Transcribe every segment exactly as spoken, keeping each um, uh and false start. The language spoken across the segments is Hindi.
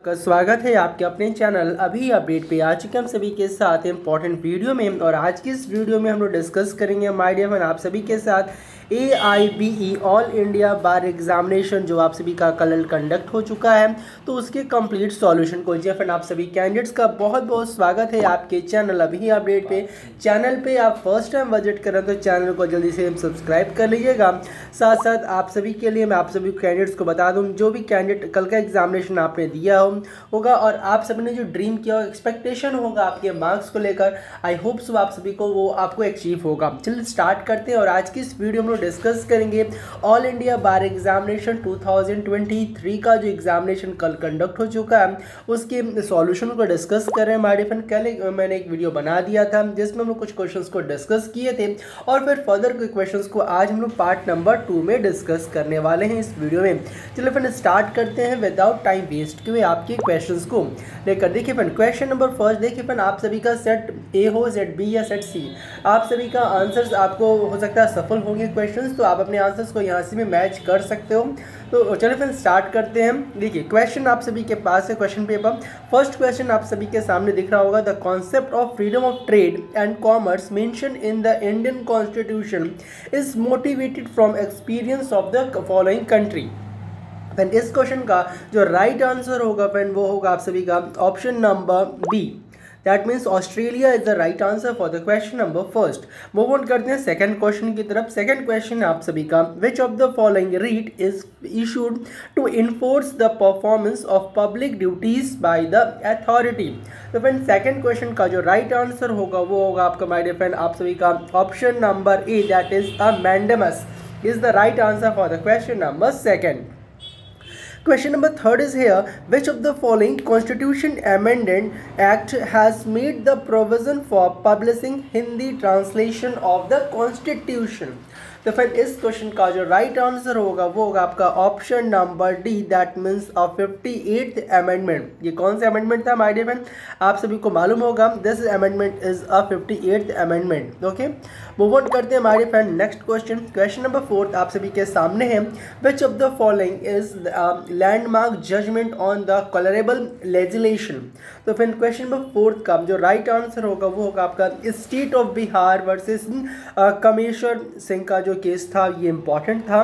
का स्वागत है आपके अपने चैनल अभी अपडेट पे। आ चुके हम सभी के साथ इंपॉर्टेंट वीडियो में, और आज की इस वीडियो में हम लोग डिस्कस करेंगे माय डियर फ्रेंड आप सभी के साथ A I B E All India Bar Examination जो आप सभी का कल कंडक्ट हो चुका है, तो उसके कंप्लीट सॉल्यूशन को। जी फ्रेंड आप सभी कैंडिडेट्स का बहुत बहुत स्वागत है आपके चैनल अभी अपडेट पे। चैनल पे आप फर्स्ट टाइम विजिट करें तो चैनल को जल्दी से सब्सक्राइब कर लीजिएगा। साथ साथ आप सभी के लिए मैं आप सभी कैंडिडेट्स को बता दूं, जो भी कैंडिडेट कल का एग्जामिनेशन आपने दिया हो होगा और आप सभी ने जो ड्रीम किया एक्सपेक्टेशन होगा आपके मार्क्स को लेकर, आई होप सो आप सभी को वो आपको अचीव होगा। चलिए स्टार्ट करते हैं और आज की इस वीडियो में डिस्कस करेंगे ऑल इंडिया बार एग्जामिनेशन दो हज़ार तेईस का जो एग्जामिनेशन कल कंडक्ट हो चुका है उसके सॉल्यूशन को डिस्कस कर रहे हैं। माय डियर फ्रेंड कल मैंने एक वीडियो बना दिया था जिसमें हम लोग कुछ क्वेश्चंस को डिस्कस किए थे, और फिर फर्दर के क्वेश्चंस को आज हम लोग पार्ट नंबर टू में डिस्कस करने वाले हैं इस वीडियो में। चलिए फ्रेंड स्टार्ट करते हैं विदाउट टाइम वेस्ट किए आपके क्वेश्चंस को लेकर। देखिए फ्रेंड क्वेश्चन नंबर फर्स्ट, देखिए फ्रेंड आप सभी का सेट ए हो, सेट बी या सेट सी, आप सभी का आंसर्स आपको हो सकता है सफल होंगे क्वेश्चंस, तो आप अपने आंसर्स को यहाँ से में मैच कर सकते हो। तो चलिए फ्रेंड स्टार्ट करते हैं। देखिए क्वेश्चन आप सभी के पास है क्वेश्चन पेपर। फर्स्ट क्वेश्चन आप सभी के सामने दिख रहा होगा, the concept of freedom of trade and commerce mention in the Indian constitution is motivated from experience of the following country. Friend इस क्वेश्चन का जो राइट आंसर होगा फ्रेंड वो होगा आप सभी का option number B, that means Australia is the right answer for the question number first. Move on करते हैं सेकंड क्वेश्चन की तरफ। सेकंड क्वेश्चन आप सभी का, which of the following writ is issued to enforce the performance of public duties by the authority. तो फ्रेंड सेकंड क्वेश्चन का जो राइट आंसर होगा वो होगा आपका माय डियर फ्रेंड आप सभी का option number A, that is a mandamus is the right answer for the question number second. Question number third is here, which of the following Constitution Amendment Act has made the provision for publishing Hindi translation of the Constitution? तो फिर इस क्वेश्चन का जो राइट आंसर होगा वो होगा आपका option number D, that means a fifty eighth amendment. ये कौन सा अमेंडमेंट था माय डियर फ्रेंड, आप सभी को मालूम होगा, this amendment is a fifty eighth amendment. Okay move on करते हैं my dear friend next question. Question number fourth आप सभी के सामने है, which of the following is landmark judgment on the colourable legislation. तो फिर क्वेश्चन नंबर फोर्थ का जो राइट आंसर होगा वो होगा आपका state of Bihar versus Kameshwar Singh का जो केस था, ये इंपॉर्टेंट था।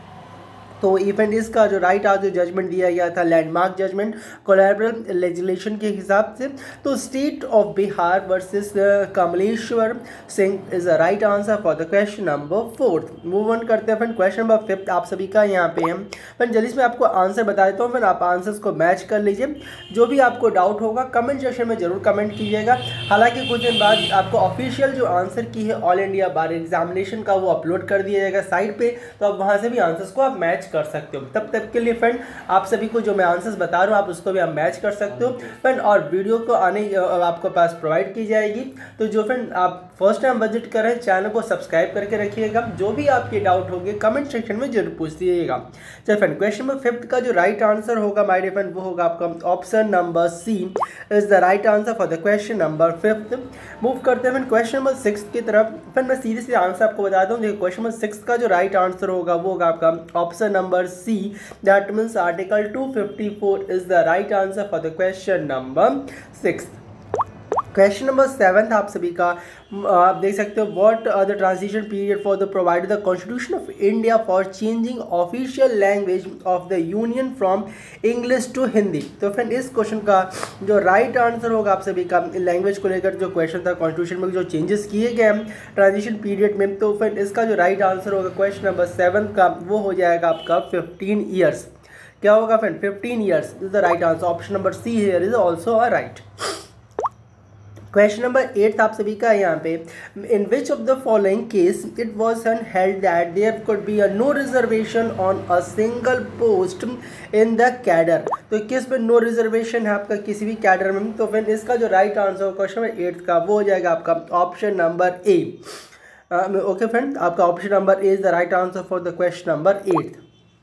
तो इवेंट इसका जो राइट आज जो जजमेंट दिया गया था लैंडमार्क जजमेंट कोलैबोरेटिव लेजिस्लेशन के हिसाब से, तो state of Bihar versus Kamleshwar Singh is a right answer for the question number fourth. Move on करते हैं फिर क्वेश्चन नंबर फिफ्थ आप सभी का यहाँ पे हम फिर जल्दी से मैं आपको आंसर बता देता हूँ, फिर आप आंसर्स को मैच कर लीजिए। जो भी आपको डाउट होगा कमेंट सेक्शन में जरूर कमेंट कीजिएगा। हालांकि कुछ दिन बाद आपको ऑफिशियल जो आंसर की है ऑल इंडिया बार एग्जामिनेशन का वो अपलोड कर दिया जाएगा साइट पे, तो आप वहाँ से भी आंसर्स को आप मैच कर सकते हो। तब तक के लिए फ्रेंड आप सभी को जो मैं आंसर्स बता रहा हूँ आप उसको भी आप मैच कर सकते हो फ्रेंड, और वीडियो को आने आपको पास प्रोवाइड की जाएगी। तो जो फ्रेंड आप फर्स्ट टाइम विजिट कर रहे हैं चैनल को सब्सक्राइब करके रखिएगा। जो भी आपके डाउट होंगे कमेंट सेक्शन में जरूर पूछ दीजिएगा। चलिए फ्रेंड क्वेश्चन नंबर फिफ्थ का जो राइट आंसर होगा माय डियर फ्रेंड वो होगा आपका option number C is the right answer for the question number fifth. Move करते हैं फ्रेंड क्वेश्चन नंबर सिक्स की तरफ। फ्रेंड मैं सीधे सीधे आंसर आपको बता दूँ, देखिए क्वेश्चन नंबर सिक्स का जो राइट आंसर होगा वो होगा आपका option number C, that means article two fifty-four is the right answer for the question number six। Question number seven आप सभी का आप देख सकते हो, what are the transition period for the provide the constitution of India for changing official language of the union from English to Hindi. तो फ्रेंड इस क्वेश्चन का जो राइट आंसर होगा आप सभी का लैंग्वेज को लेकर जो क्वेश्चन था कॉन्स्टिट्यूशन में जो चेंजेस किए गए हैं ट्रांजिशन पीरियड में, तो फ्रेंड इसका जो राइट आंसर होगा क्वेश्चन नंबर सेवन का वो हो जाएगा आपका फिफ्टीन ईयर्स। क्या होगा friend, fifteen years is the right answer. Option number C here is also a right. Question number eight आप सभी का यहाँ पे, in which of the following case it was held that there could be a no reservation on a single post in the cadre. तो किस में नो रिजर्वेशन है आपका किसी भी कैडर में, तो फिर इसका जो राइट आंसर होगा क्वेश्चन नंबर एट का वो हो जाएगा आपका option number A. Okay friend आपका option number A is the right answer for the question number eight.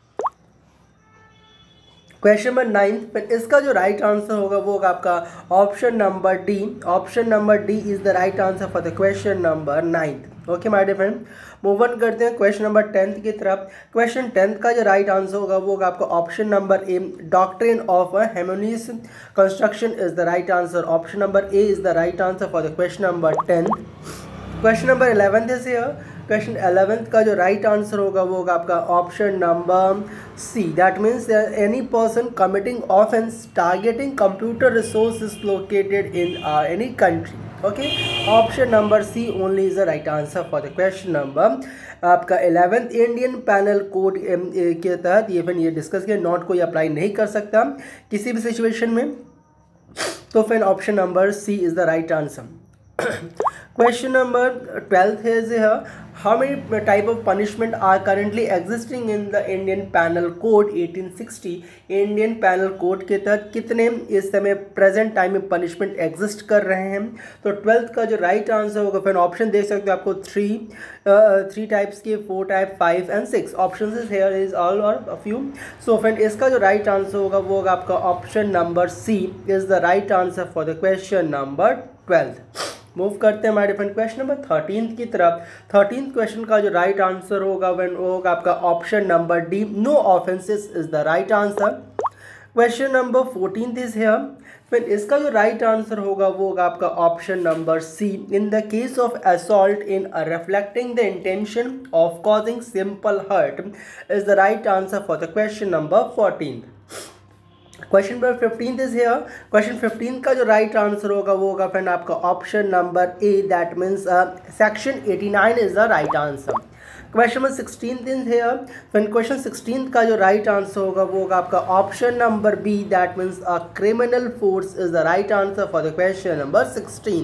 Question number ninth, इसका जो राइट आंसर होगा वो होगा आपका option number D. Option number D is the right answer for the question number ninth. Okay my dear friend, move on करते हैं क्वेश्चन नंबर टेंथ की तरफ। क्वेश्चन टेंथ का जो राइट आंसर होगा वो होगा आपका option number A, doctrine of harmonious construction is the right answer. Option number A is the right answer for the question number tenth. Question number eleventh is here. Question eleventh का जो राइट आंसर होगा वो होगा आपका option number C, that means any person committing offence targeting computer resources located in any country. Okay, option number C only is the right answer for the question number आपका इलेवेंथ। इंडियन पैनल कोड के तहत ये फिर ये डिस्कस किया, नॉट कोई अप्लाई नहीं कर सकता किसी भी सिचुएशन में, तो फिर option number C is the right answer. Question number twelve is here. How many type of punishment are currently existing in the Indian Penal Code eighteen sixty? Indian Penal Code के तहत कितने इस समय प्रेजेंट टाइम में पनिशमेंट एग्जिस्ट कर रहे हैं? तो ट्वेल्थ का जो राइट आंसर होगा, फिर ऑप्शन देख सकते हो आपको थ्री थ्री टाइप्स के, four type, five and six option is here is all और अ फ्यू। सो फ्रेंड इसका जो राइट आंसर होगा वो होगा आपका option number C is the right answer for the question number twelfth. Move करते हैं हमारे फ्रेंड क्वेश्चन नंबर थर्टीन की तरफ। थर्टीन क्वेश्चन का जो राइट आंसर होगा वो होगा आपका option number D, no offences is the right answer. Question number fourteen is here. फिर इसका जो राइट आंसर होगा वो होगा आपका option number C, in the case of assault in reflecting the intention of causing simple hurt is the right answer for the question number fourteen. Question number fifteen is here. Question fifteen का जो राइट आंसर होगा वो होगा फ्रेंड आपका option number A, that means section eighty nine is the right answer. Question number sixteen is here. Friend question sixteen का जो राइट आंसर होगा वो होगा आपका option number B, that means a criminal force is the right answer for the question number sixteen.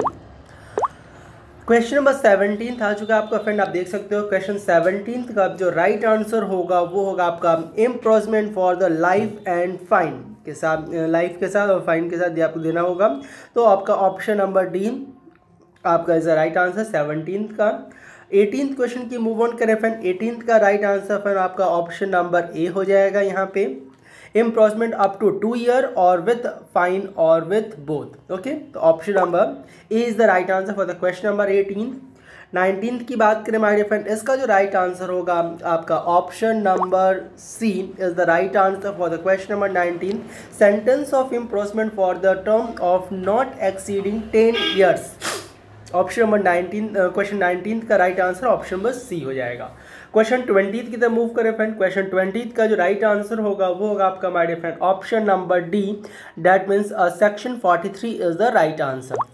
Question number seventeen आ चुका है आपका फ्रेंड, आप देख सकते हो क्वेश्चन सेवनटीन का जो राइट आंसर होगा वो होगा आपका imprisonment for the life and fine के साथ, लाइफ के साथ और फाइन के साथ आपको देना होगा। तो आपका ऑप्शन नंबर डी आपका is the right answer seventeen का। एटीन क्वेश्चन की मूव ऑन करें फ्रेंड। एटीन का राइट आंसर फ्रेंड आपका ऑप्शन नंबर ए हो जाएगा यहाँ पे, imprisonment up to two year और विथ फाइन और विथ बोथ। ओके, तो option number A is the right answer for the question number eighteen. Nineteen की बात करें माय डियर फ्रेंड, इसका जो राइट आंसर होगा आपका option number C is the right answer for the question number nineteen, sentence of imprisonment for the term of not exceeding ten years. Option number nineteen, question nineteen का right answer option number C हो जाएगा। क्वेश्चन ट्वेंटी की तरफ मूव करें फ्रेंड। क्वेश्चन ट्वेंटी का जो राइट आंसर होगा वो होगा आपका my dear friend option number D, that means section forty three is the right answer.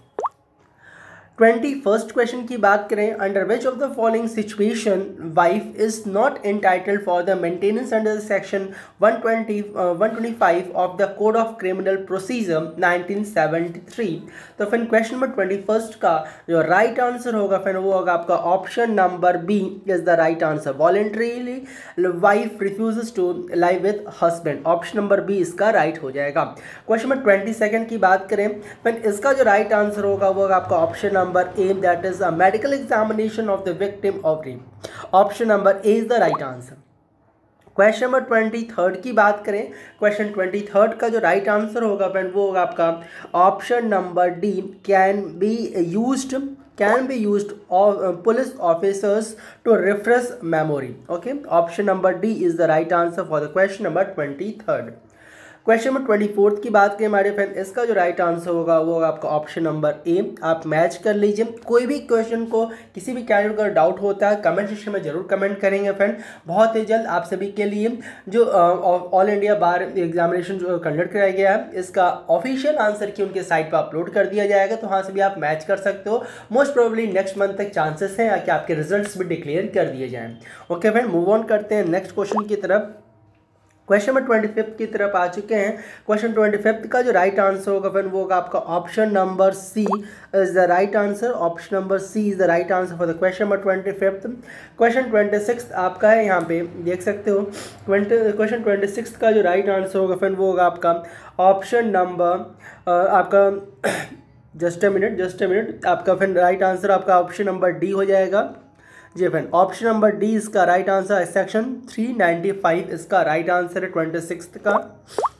Twenty first question की बात करें, under which of the following situation wife is not entitled for the maintenance under section one twenty one twenty five of the code of criminal procedure nineteen seventy three. तो फिर क्वेश्चन नंबर ट्वेंटी फर्स्ट का जो राइट आंसर होगा फिर वो होगा आपका option number B is the right answer, voluntarily wife refuses to live with husband. Option number B इसका राइट हो जाएगा। क्वेश्चन नंबर ट्वेंटी सेकेंड की बात करें, फिर इसका जो राइट आंसर होगा वो होगा आपका option number A, that is a medical examination of the victim of rape. Option number A is the right answer. Question number twenty third की बात करें, क्वेश्चन ट्वेंटी थर्ड का जो राइट आंसर होगा फ्रेंड वो होगा आपका option number D, can be used can be used police officers to refresh memory. Okay, option number D is the right answer for the question number twenty third. Question number twenty fourth की बात करें हमारे फ्रेंड, इसका जो राइट आंसर होगा वो होगा आपका ऑप्शन नंबर ए। आप मैच कर लीजिए। कोई भी क्वेश्चन को किसी भी कैंडिडेट का डाउट होता है कमेंट सेक्शन में जरूर कमेंट करेंगे फ्रेंड। बहुत ही जल्द आप सभी के लिए जो ऑल इंडिया बार एग्जामिनेशन जो कंडक्ट कराया गया है इसका ऑफिशियल आंसर की उनके साइट पर अपलोड कर दिया जाएगा, तो वहाँ से भी आप मैच कर सकते हो। मोस्ट प्रोबेबली नेक्स्ट मंथ तक चांसेस हैं कि आपके रिजल्ट्स भी डिक्लेयर कर दिए जाएँ। ओके फ्रेंड, मूव ऑन करते हैं नेक्स्ट क्वेश्चन की तरफ। क्वेश्चन नंबर ट्वेंटी फिफ्थ की तरफ आ चुके हैं। क्वेश्चन ट्वेंटी फिफ्थ का जो राइट आंसर होगा फिर वो होगा आपका option number C is the right answer. Option number C is the right answer for the question number twenty fifth. Question twenty six आपका है, यहाँ पे देख सकते हो। ट्वेंटी क्वेश्चन ट्वेंटी सिक्स का जो राइट आंसर होगा फिर वो होगा आपका ऑप्शन नंबर आपका just a minute just a minute आपका फिर राइट आंसर आपका ऑप्शन नंबर डी हो जाएगा। जी फ्रेंड, ऑप्शन नंबर डी इसका राइट आंसर है, सेक्शन थ्री नाइन्टी फाइव इसका राइट आंसर है ट्वेंटी सिक्स का।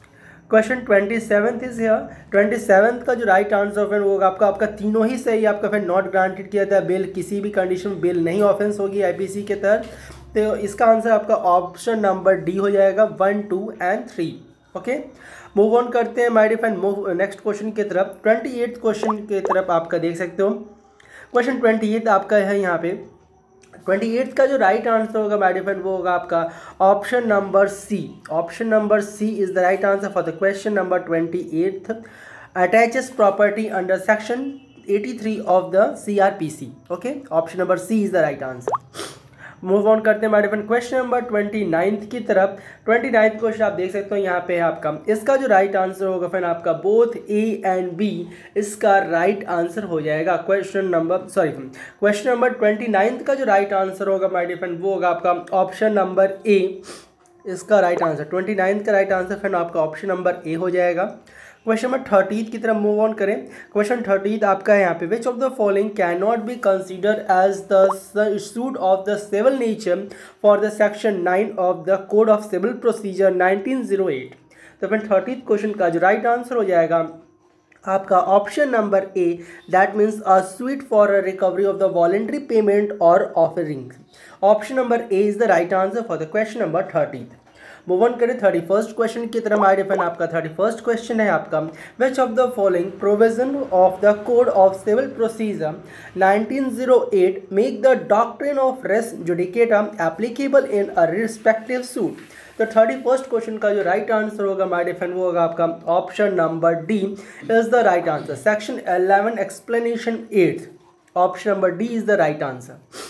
Question twenty seventh is here. Twenty seventh का जो राइट आंसर फ्रेंड वो होगा आपका आपका तीनों ही सही आपका फ्रेंड नॉट ग्रांटेड किया था बेल, किसी भी कंडीशन में बेल नहीं ऑफेंस होगी आईपीसी के तहत। तो इसका आंसर आपका ऑप्शन नंबर डी हो जाएगा, one two and three. Okay, move on करते हैं my dear friend, move next question की तरफ। ट्वेंटी एट्थ क्वेश्चन की तरफ आपका देख सकते हो। क्वेश्चन ट्वेंटी एट आपका है यहाँ पे। ट्वेंटी एट्थ का जो राइट आंसर होगा माय डियर फ्रेंड वो होगा आपका option number C. Option number C is the right answer for the question number twenty eighth. Attaches property under section eighty three of the CrPC. Okay, option number C is the right answer. Move on करते हैं my dear friend question number twenty ninth की तरफ। ट्वेंटी नाइन्थ क्वेश्चन आप देख सकते हो यहाँ पे है आपका। इसका जो राइट आंसर होगा फ्रेंड आपका बोथ ए एंड बी, इसका राइट आंसर हो जाएगा question number sorry question number twenty ninth का जो राइट आंसर होगा माय डियर फ्रेंड वो होगा आपका ऑप्शन नंबर ए, इसका राइट आंसर। ट्वेंटी नाइन्थ का राइट आंसर फ्रेंड आपका ऑप्शन नंबर ए हो जाएगा। क्वेश्चन नंबर थर्टीथ की तरफ मूव ऑन करें। क्वेश्चन थर्टीथ आपका है यहाँ पे, which of the following can not be consider as the suit of the civil nature for the section nine of the code of civil procedure nineteen zero eight. तो फिर थर्टीथ क्वेश्चन का जो राइट आंसर हो जाएगा आपका option number A, that means a suit for a recovery of the voluntary payment और offering. Option number A is the right answer for the question number thirtieth. Move on करें थर्टी फर्स्ट क्वेश्चन की तरफ। माय डियर फ्रेंड आपका थर्टी फर्स्ट क्वेश्चन है आपका, which of the following provision of the code of civil procedure nineteen zero eight make the doctrine of res judicata applicable in a respective suit. तो थर्टी फर्स्ट क्वेश्चन का जो राइट आंसर होगा माय डियर फ्रेंड वो होगा आपका option number D is the right answer. Section eleven explanation eight, option number D is the right answer.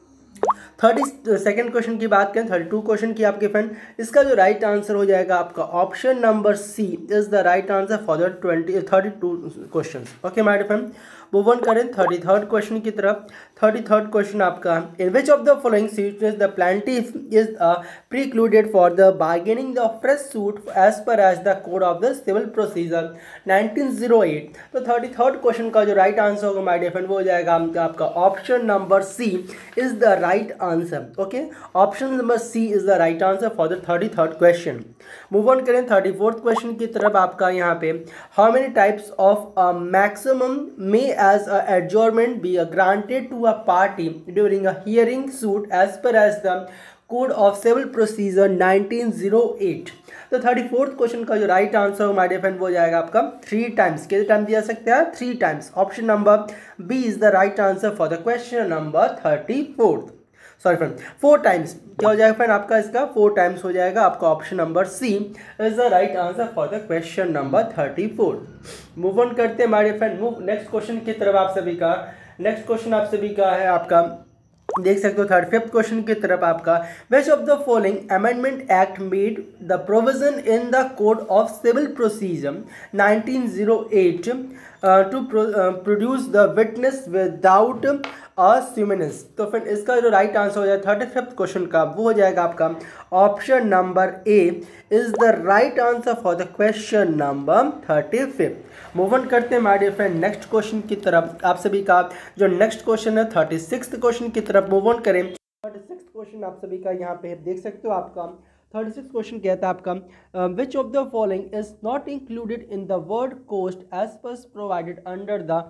Thirty second question की बात करें, थर्टी टू क्वेश्चन की आपके फ्रेंड, इसका जो राइट आंसर हो जाएगा आपका option number C is the right answer for the twenty thirty two question. Okay my dear friend, move on करें थर्टी थर्ड क्वेश्चन की तरफ। थर्टी थर्ड क्वेश्चन आपका, in which of the following situations the plaintiff is precluded for the bargaining the fresh suit as per as the code of the civil procedure nineteen zero eight. तो थर्टी थर्ड क्वेश्चन का जो राइट आंसर होगा माय डियर फ्रेंड वो हो जाएगा आपका option number C is the right answer. Okay, option number C is the right answer for the thirty third question. Move on करें थर्टी फोर्थ क्वेश्चन की तरफ आपका यहाँ पे, how many types of maximum may as a adjournment be granted to a party during a hearing suit as per as the code of civil procedure nineteen zero eight. तो थर्टी फोर्थ क्वेश्चन का जो राइट आंसर हो माय डियर फ्रेंड वो हो जाएगा आपका थ्री टाइम्स। कितने टाइम दिया सकते हैं? Three times. Option number B is the right answer for the question number thirty fourth. Sorry friend, four times क्या हो जाएगा फ्रेंड आपका, इसका फोर टाइम्स हो जाएगा आपका option number C is the right answer for the question number thirty four. Move on करते हैं my dear friend, move next question की तरफ आप सभी का। नेक्स्ट क्वेश्चन आप सभी का है आपका, देख सकते हो थर्ड फिफ्थ क्वेश्चन की तरफ आपका, which of the following amendment act made the provision in the code of civil procedure nineteen zero eight to produce the witness without summons. तो फिर इसका जो राइट आंसर हो जाए थर्टी फिफ्थ क्वेश्चन का वो हो जाएगा आपका option number A is the right answer for the question number thirty fifth. Move on करते हैं my dear friend next question की तरफ। आप सभी का जो नेक्स्ट क्वेश्चन है थर्टी सिक्स क्वेश्चन की तरफ मूव ऑन करें। थर्टी सिक्स क्वेश्चन आप सभी का यहाँ पे देख सकते हो आपका थर्टी सिक्स क्वेश्चन कहता है आपका, which of the following is not included in the word cost as per provided under the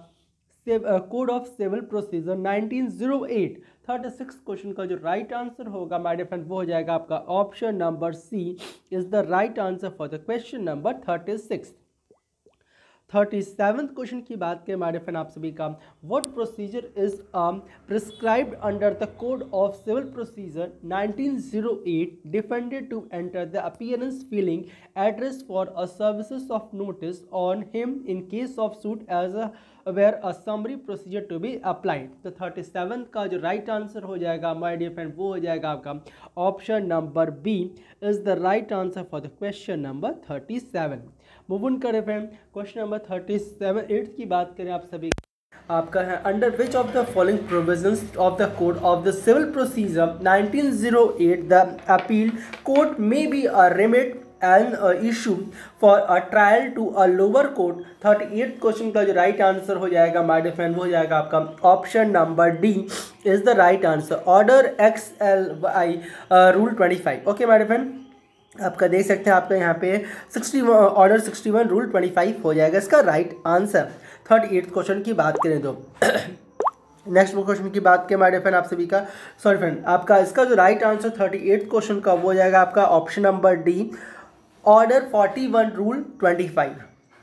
code of civil procedure nineteen zero eight. Thirty six question का जो राइट आंसर होगा माय डियर फ्रेंड वो हो जाएगा आपका option number C is the right answer for the question number thirty six. Thirty seventh question की बात करें माय डियर फ्रेंड आप सभी का, what procedure is prescribed under the code of civil procedure nineteen zero eight defended to enter the appearance filling address for a services of notice on him in case of suit as a where a summary procedure to be applied. तो थर्टी सेवन्थ का जो राइट आंसर हो जाएगा माय डियर फ्रेंड वो हो जाएगा आपका option number B is the right answer for the question number thirty seven. Move on करें friend question number thirty seven eight की बात करें आप सभी आपका है, under which of the following provisions of the code of the civil procedure nineteen zero eight the appeal court may be a remit and issue for a trial to a lower court. Thirty eight question का जो राइट आंसर हो जाएगा माय डियर फ्रेंड वो हो जाएगा आपका option number D is the right answer, order X L Y rule twenty five. Okay my dear friend, आपका देख सकते हैं आपका यहाँ पे sixty order sixty one rule twenty five हो जाएगा इसका right answer. Thirty eight question की बात करें तो नेक्स्ट क्वेश्चन की बात करें माय डियर फ्रेंड आप सभी का सॉरी फ्रेंड आपका इसका जो right answer thirty eight question का वो हो जाएगा आपका option number D order forty one rule twenty five.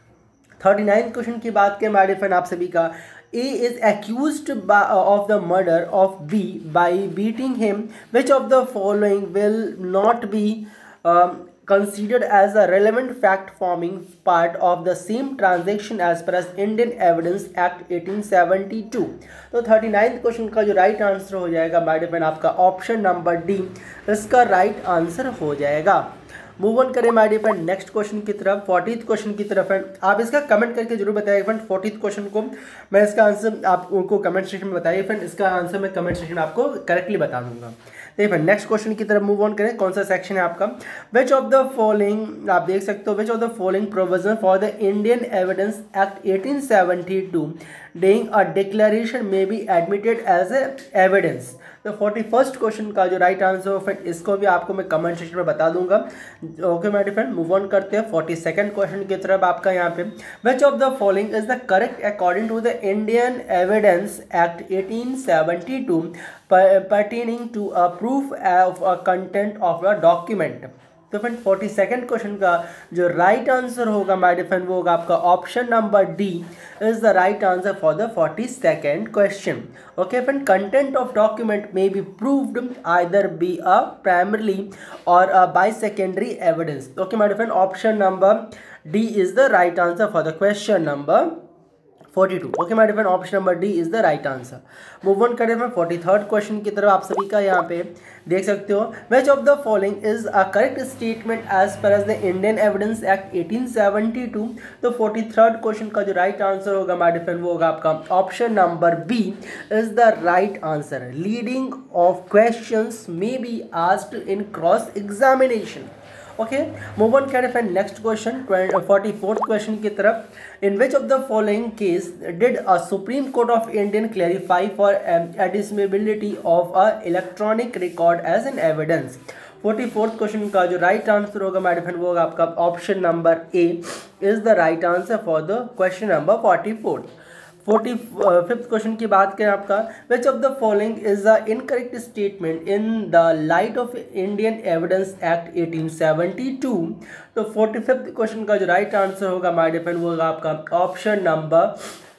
Thirty nine question की बात करें माय डियर फ्रेंड आप सभी का A is accused by, uh, of the murder of B by beating him. Which of the following will not be um, considered as a relevant fact forming part of the same transaction as per as Indian Evidence Act eighteen seventy-two? तो थर्टी नाइन्थ क्वेश्चन का जो राइट आंसर हो जाएगा माय डियर फ्रेंड आपका ऑप्शन नंबर डी इसका राइट आंसर हो जाएगा। मूव ऑन करें my dear friend next question की तरफ फोर्टीथ क्वेश्चन की तरफ है। आप इसका कमेंट करके जरूर बताइए फ्रेंड फोर्टीथ क्वेश्चन को मैं इसका आंसर आप उनको कमेंट सेक्शन में बताइए फ्रेंड इसका आंसर मैं कमेंट सेक्शन में आपको करेक्टली बता दूंगा। देखिए फ्रेंड नेक्स्ट क्वेश्चन की तरफ मूव ऑन करें। कौन सा सेक्शन है आपका विच ऑफ द फॉलोइंग आप देख सकते हो which of the following provision for the Indian evidence act eighteen seventy two doing a declaration may be admitted as a evidence. तो फोर्टी फर्स्ट क्वेश्चन का जो राइट आंसर हो फ्रेंड इसको भी आपको मैं कमेंट सेक्शन में बता दूंगा। Okay my dear friend move on करते हैं फोर्टी सेकंड क्वेश्चन की तरफ आपका यहाँ पे which of the following is the correct according to the Indian evidence act eighteen seventy two pertaining to a proof of a content of a document। तो फ्रेंड फोर्टी सेकंड क्वेश्चन का जो राइट आंसर होगा माय डियर फ्रेंड वो होगा आपका option number D is the right answer for the forty second question. Okay friend content of document may be proved either be a primary और a by secondary evidence. Okay my dear friend option number D is the right answer for the question number forty two. Okay my dear friend option number D is the right answer. Move on करें फ्रेंड फोर्टी थर्ड क्वेश्चन की तरफ आप सभी का यहाँ पे देख सकते हो which of the following is a correct statement as per as the Indian evidence act eighteen seventy two. तो फोर्टी थर्ड क्वेश्चन का जो राइट आंसर होगा माय डियर फ्रेंड वो होगा आपका option number B is the right answer. Leading of questions may be asked in cross examination. Okay move on करें friend next question forty fourth question की तरफ in which of the following case did a supreme court of Indian clarify for admissibility of a electronic record as an evidence. Forty fourth question का जो राइट आंसर होगा माय डियर फ्रेंड वो होगा आपका option number A is the right answer for the question number forty fourth. Forty fifth question की बात करें आपका which of the following is the incorrect statement in the light of Indian evidence act eighteen seventy two. तो फोर्टी फिफ्थ क्वेश्चन का जो राइट आंसर होगा माय डियर फ्रेंड वो होगा आपका option number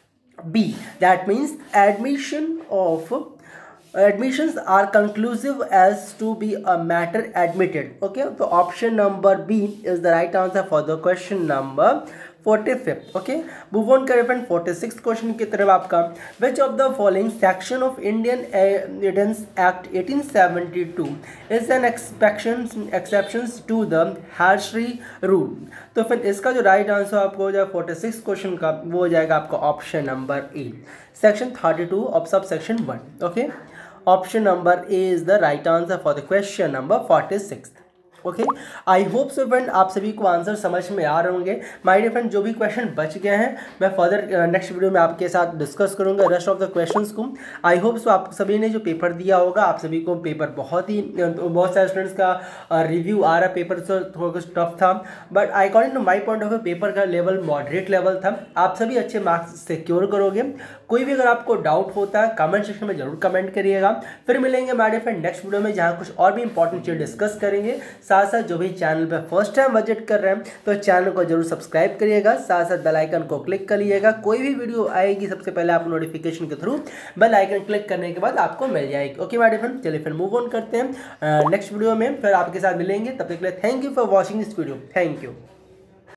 B that means admission of admissions are conclusive as to be a matter admitted। okay तो option number B is the right answer for the question number forty fifth. Okay move on करें फ्रेंड फोर्टी सिक्स क्वेश्चन की तरफ आपका which of the following section of Indian evidence act eighteen seventy two is an expectation exceptions to the हैशरी रूल। तो फिर इसका जो राइट आंसर आपको हो जाएगा फोर्टी सिक्स क्वेश्चन का वो हो जाएगा आपका option number A section thirty two of sub section one. Okay option number A is the right answer for the question number forty six. Okay I hope so friend आप सभी को आंसर समझ में आ रहे होंगे। माय डियर फ्रेंड जो भी क्वेश्चन बच गए हैं मैं फर्दर नेक्स्ट वीडियो में आपके साथ डिस्कस करूंगा रेस्ट ऑफ द क्वेश्चंस को। आई होप सो आप सभी ने जो पेपर दिया होगा आप सभी को पेपर बहुत ही बहुत सारे स्टूडेंट्स का रिव्यू आ रहा पेपर से थोड़ा कुछ टफ था but I according to my point of view paper का लेवल मॉडरेट लेवल था। आप सभी अच्छे मार्क्स सिक्योर करोगे। कोई भी अगर आपको डाउट होता है कमेंट सेक्शन में जरूर कमेंट करिएगा। फिर मिलेंगे my dear friend next video में जहाँ कुछ और भी इंपॉर्टेंट चीज़ डिस्कस करेंगे। साथ साथ जो भी चैनल पे फर्स्ट टाइम विजिट कर रहे हैं तो चैनल को जरूर सब्सक्राइब करिएगा। साथ साथ बेल आइकन को क्लिक करिएगा। कोई भी वीडियो आएगी सबसे पहले आपको नोटिफिकेशन के थ्रू बेल आइकन क्लिक करने के बाद आपको मिल जाएगी। ओके माय डियर फ्रेंड चलिए फिर मूव ऑन करते हैं नेक्स्ट वीडियो में फिर आपके साथ मिलेंगे। तब तक के लिए thank you for watching this video. Thank you.